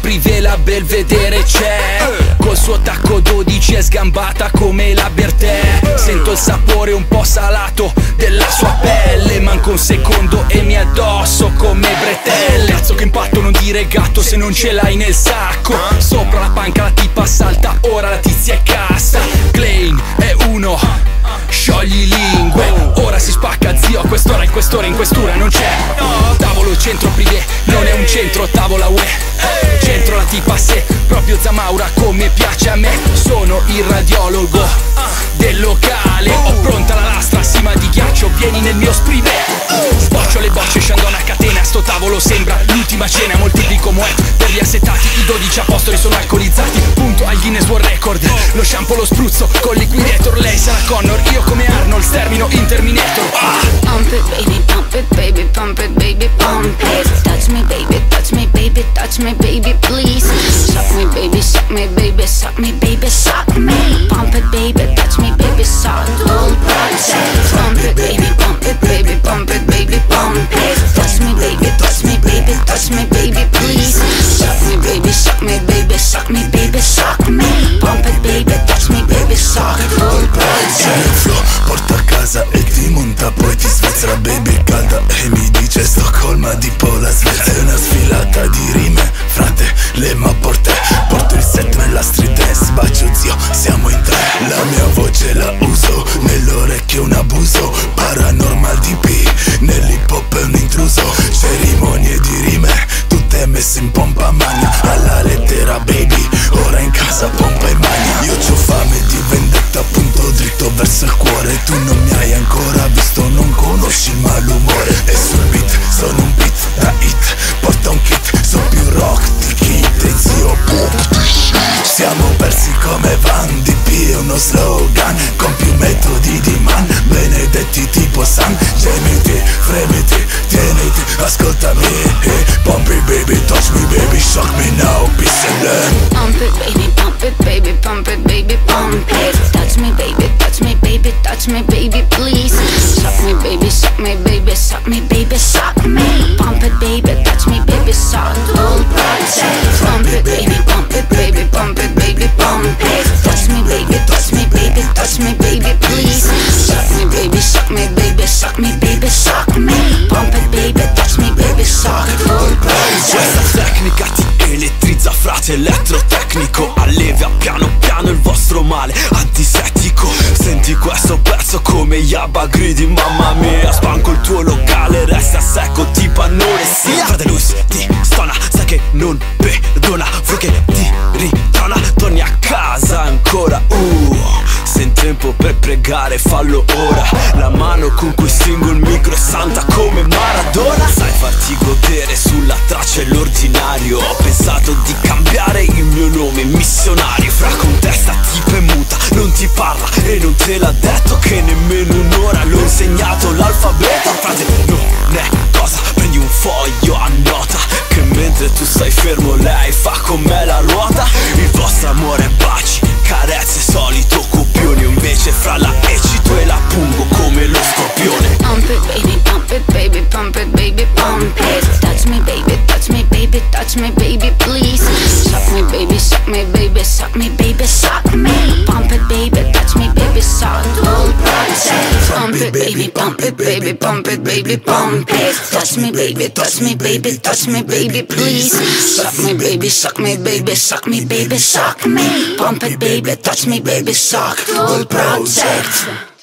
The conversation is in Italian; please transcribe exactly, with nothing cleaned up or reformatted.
privé la Belvedere c'è, col suo tacco dodici è sgambata come la Bertè. Sento il sapore un po' salato della sua pelle, manco un secondo e mi addosso come bretelle. Cazzo che impatto, non dire gatto se non ce l'hai nel sacco. Sopra la panca la tipa salta, ora la tizia è cassa. Klein è uno, sciogli lingue, ora si spacca zio, a quest'ora, in quest'ora, in questura non c'è. Tavolo centro privé, non è un centro, tavola ue. Centro la tipa se, proprio Zamaura come piace a me. Sono il radiologo del locale, ho pronta la lastra, cima di ghiaccio, vieni nel mio sprivé. Sboccio le bocce, scendo una catena, sto tavolo sembra l'ultima cena. Moltiplico moet per gli assetati, i dodici apostoli sono alcolizzati. Punto al Guinness World Record, lo shampoo lo spruzzo col liquidator. Lei sarà Connor, io come Arnold, stermino in Terminator. ah. Pump it baby, pump it baby, pump it baby, pump it. Touch me baby, touch me baby, touch me baby please. Suck me baby, suck me baby, suck me baby, suck me. Pump it baby, touch me baby, suck all process. Pump it baby, pump it baby, pump it baby, pump it. Touch me baby, touch me baby, touch me baby please. Suck me baby, suck me baby, suck me baby, suck me. Pump it baby, touch me baby, suck all process. Flow, porta a casa e ti monta, poi ti svezza baby calda e mi dice Stoccolma di Pola Svezia. È una sfilata di rime, frate, le ma porte. Porto il set nella street dance, bacio zio, siamo in tre. La mia voce la uso, nell'orecchio un abuso. Paranormal D P, nell'hip hop è un intruso. Cerimonie di rime, tutte messe in pompa magna. Alla lettera baby, ora in casa pompa e magna. Io c'ho fame di vendetta, punto dritto verso il cuore. Tu non mi hai ancora visto, non conosci il malumore. E sul beat, sono un beat da hit, porta un kit, so più rock di Kid e zio pop. Siamo persi come Van D P, è uno slogan con più metodi di man, benedetti tipo San. Gemiti, fremiti, tieniti, ascoltami. Hey, pump it baby, touch me baby, shock me now, peace and learn. Pump it baby, pump it baby, pump it baby, pump it. Touch me baby, touch me baby, touch me baby please. Suck me baby, suck me baby, suck me baby, suck me. Pump it baby, touch me baby, suck all process. Pump it baby, pump it baby, pump it baby, pump it. Touch me baby, touch me baby, touch me baby please. Suck me baby, suck me baby, suck me baby, suck me. Pump it baby, touch me baby, suck all process. Questa tecnica ti elettrizza, frate, elettrotecnico. Allevia piano piano il vostro male antisetico. Senti questo pezzo come Yabba gridi, mamma mia. Spanco il tuo locale, resta secco tipo anoressia. Frate Luis ti stona, sai che non perdona. Vuoi che ti ritorna, torni a casa ancora. Uh, se in tempo per pregare fallo ora. La mano con cui stringo il micro è santa come Maradona. Sai farti godere sulla traccia è l'ordinario. Ho pensato di cambiare il mio nome missionario. Fra con testa tipo è muta, non ti parla e non te l'ha detto che nemmeno un'ora l'ho insegnato l'alfabeto. Frate non è cosa, prendi un foglio a nota, che mentre tu stai fermo lei fa con me la ruota. Il vostro amore è baci, carezze, solito copione. Invece fra la ecito e la pungo come lo scorpione. Pump it baby, pump it baby, pump it baby, pump it. Touch me baby, touch me baby, touch me baby please. Suck me baby, suck me baby, suck me baby, suck me. Pump it baby, touch me baby, suck all process. Pump it baby, pump it baby, pump it baby, pump it. Touch me baby, touch me baby, touch me baby please. Suck me baby, suck me baby, suck me baby, suck me. Pump it baby, touch me baby, suck all process.